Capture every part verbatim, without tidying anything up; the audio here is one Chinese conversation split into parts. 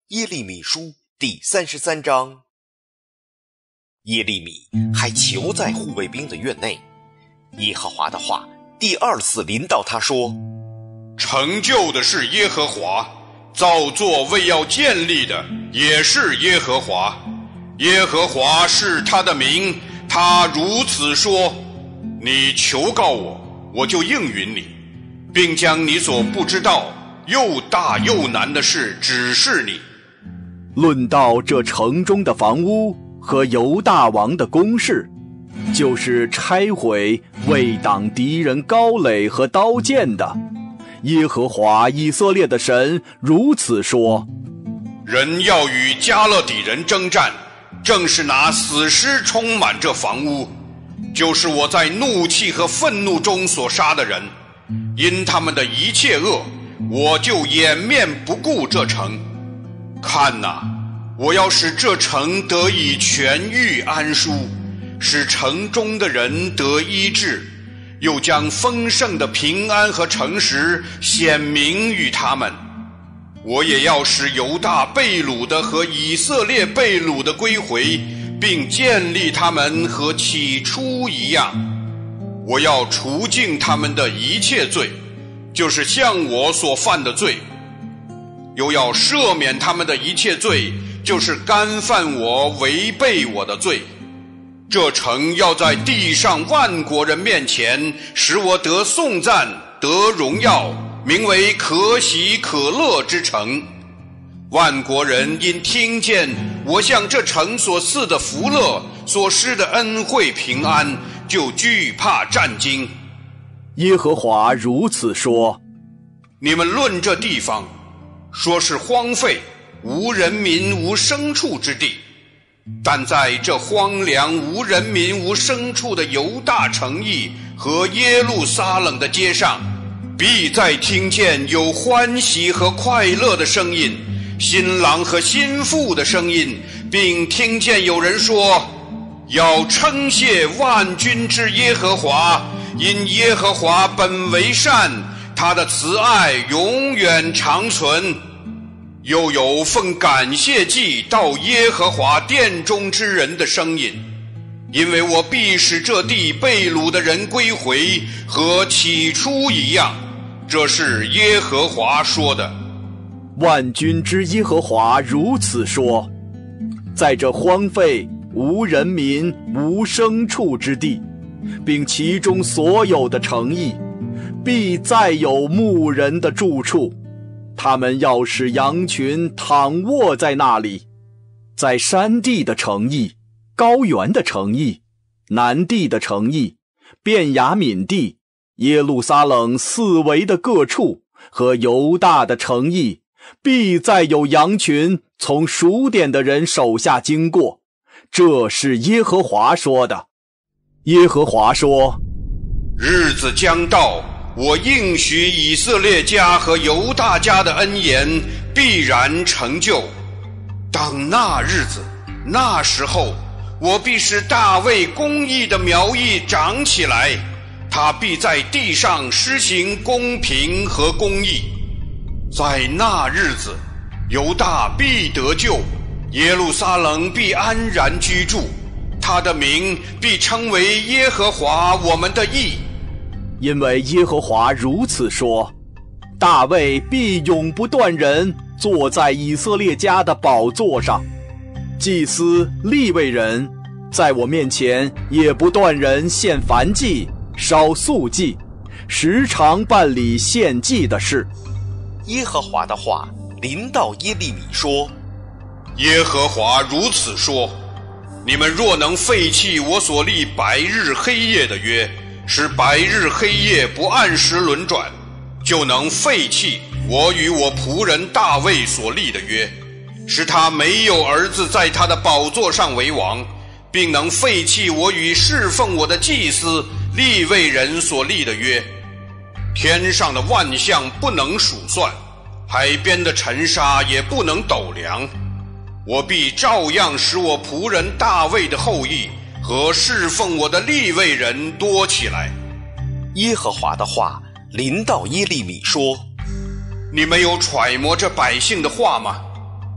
耶利米书第三十三章。耶利米还囚在护卫兵的院内，耶和华的话第二次临到他说： 成就的是耶和华，造作为要建立的也是耶和华。耶和华是他的名，他如此说：你求告我，我就应允你，并将你所不知道又大又难的事指示你。 论到这城中的房屋和犹大王的宫室，就是拆毁为挡敌人高垒和刀剑的，耶和华以色列的神如此说： 人要与加勒底人征战，正是拿死尸充满这房屋，就是我在怒气和愤怒中所杀的人，因他们的一切恶，我就掩面不顾这城。看哪，我要使这城得以痊愈安舒，使城中的人得医治，又将丰盛的平安和诚实显明于他们。我也要使犹大被掳的和以色列被掳的归回，并建立他们和起初一样。我要除尽他们的一切罪，就是向我所犯的罪，又要赦免他们的一切罪，就是干犯我违背我的罪。这城要在地上万国人面前使我得颂赞得荣耀，名为可喜可乐之城。万国人因听见我向这城所赐的福乐，所施的恩惠平安，就惧怕战惊。 耶和华如此说： 你们论这地方，说是荒废无人民无牲畜之地，但在这荒凉无人民无牲畜的犹大城邑和耶路撒冷的街上，必再听见有欢喜和快乐的声音，新郎和新妇的声音，并听见有人说：要称谢万军之耶和华，因耶和华本为善，他的慈爱永远长存。又有奉感谢祭到耶和华殿中之人的声音，因为我必使这地被掳的人归回，和起初一样。这是耶和华说的。 万军之耶和华如此说：在这荒废无人民无牲畜之地，并其中所有的城邑，必再有牧人的住处，他们要使羊群躺卧在那里。在山地的城邑、高原的城邑、南地的城邑、便雅悯地、耶路撒冷四围的各处和犹大的城邑，必再有羊群从数点的人手下经过。这是耶和华说的。耶和华说： 日子将到，我应许以色列家和犹大家的恩言必然成就。当那日子那时候，我必使大卫公义的苗裔长起来，他必在地上施行公平和公义。在那日子，犹大必得救，耶路撒冷必安然居住，他的名必称为耶和华我们的义。 因为耶和华如此说：大卫必永不断人坐在以色列家的宝座上，祭司利未人在我面前也不断人献燔祭烧素祭，时常办理献祭的事。 耶和华的话临到耶利米说： 耶和华如此说：你们若能废弃我所立白日黑夜的约，使白日黑夜不按时轮转，就能废弃我与我仆人大卫所立的约，使他没有儿子在他的宝座上为王，并能废弃我与侍奉我的祭司利未人所立的约。天上的万象不能数算，海边的尘沙也不能斗量。我必照样使我仆人大卫的后裔和侍奉我的利未人多起来。 耶和华的话临到耶利米说： 你没有揣摩这百姓的话吗？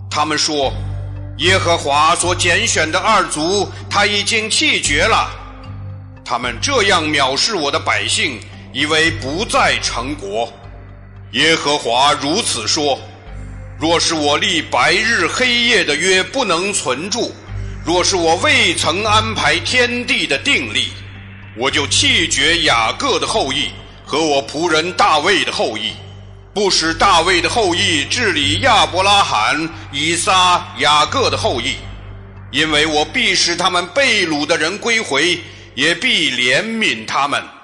他们说，耶和华所拣选的二族，他已经弃绝了。他们这样藐视我的百姓，以为不再成国。耶和华如此说：若是我立白日黑夜的约不能存住，若是我未曾安排天地的定例，我就弃绝雅各的后裔和我仆人大卫的后裔，不使大卫的后裔治理亚伯拉罕、以撒、雅各的后裔，因为我必使他们被掳的人归回，也必怜悯他们。